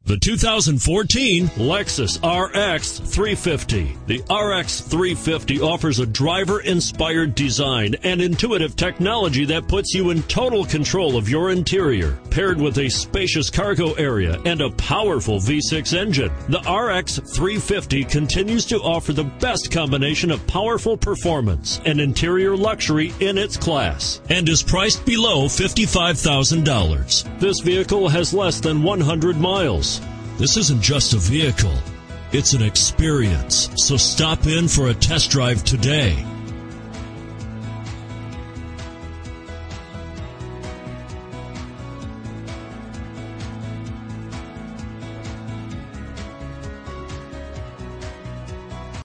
The 2014 Lexus RX 350. The RX 350 offers a driver-inspired design and intuitive technology that puts you in total control of your interior. Paired with a spacious cargo area and a powerful V6 engine, the RX 350 continues to offer the best combination of powerful performance and interior luxury in its class and is priced below $55,000. This vehicle has less than 100 miles. This isn't just a vehicle, it's an experience. So stop in for a test drive today.